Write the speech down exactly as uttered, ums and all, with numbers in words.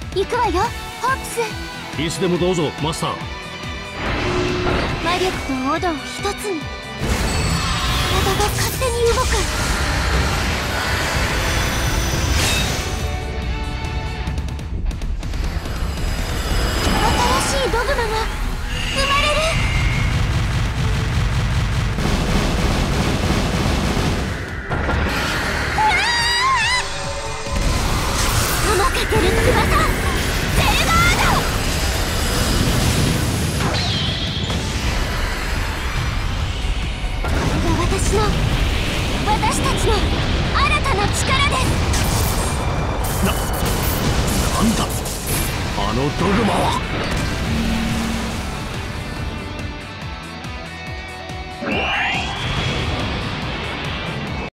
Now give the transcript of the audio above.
行くわよホープス。 いつでもどうぞマスター。 魔力とオドを一つに、体が勝手に動く。新しいドグマが生まれる。ともかける翼、ゼルバード。これが私の私たちの新たな力です。 な、なんだあのドグマは。